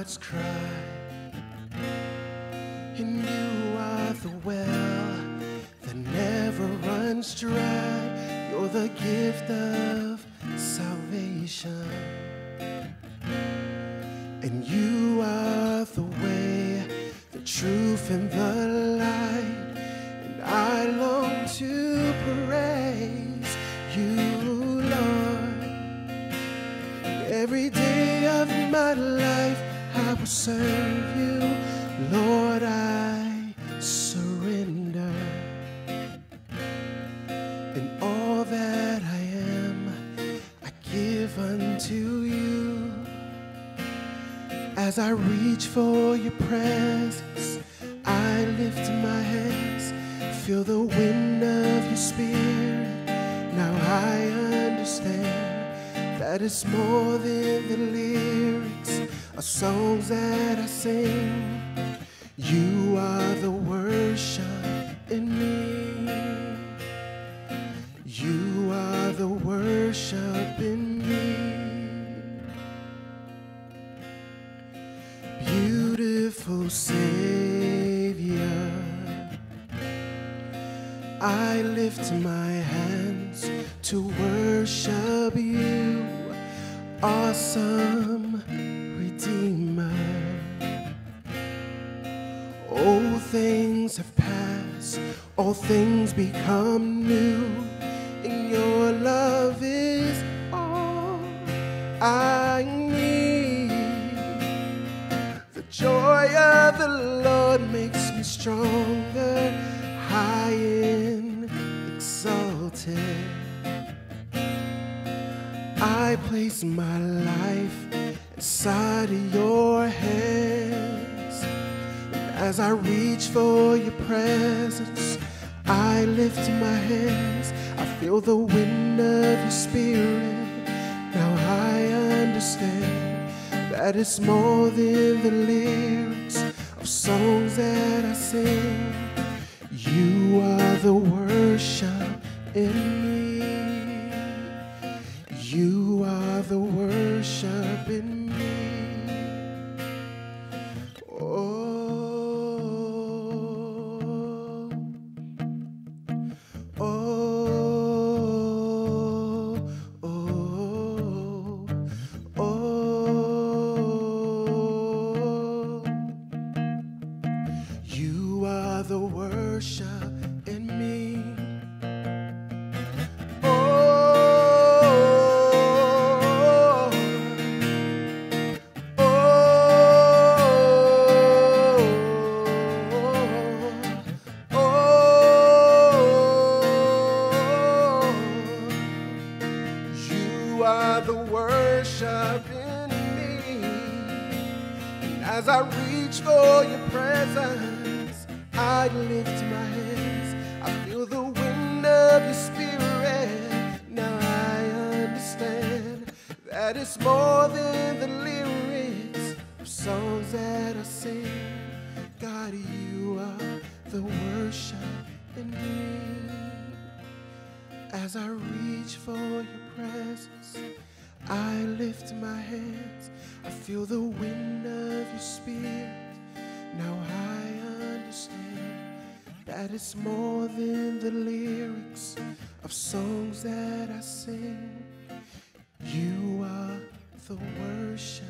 heart's cry, and you are the well that never runs dry. You're the gift of salvation, and you are the way, the truth, and the light. And I long to praise you, Lord. Every day of my life I will serve you, Lord. I surrender, and all that I am I give unto you. As I reach for your presence, I lift my hands, feel the wind of your spirit. Now I understand that it's more than the lyrics of songs that I sing. You are the worship in me. You are the worship in me. Beautiful Savior, I lift my hands to worship you. Awesome Redeemer, old things have passed, all things become new, and your love is all I need. The joy of the Lord makes me stronger, high and exalted. I place my life inside of your hands. As I reach for your presence, I lift my hands. I feel the wind of your spirit. Now I understand that it's more than the lyrics of songs that I sing. You are the worship in me. You are the worship in me. Oh, oh, oh, oh. You are the worship in me. You are the worship in me. And as I reach for your presence, I lift my hands. I feel the wind of your spirit. Now I understand that it's more than the lyrics of songs that I sing. God, you are the worship in me. As I reach for your presence, I lift my hands. I feel the wind of your spirit. Now I understand that it's more than the lyrics of songs that I sing. You are the worship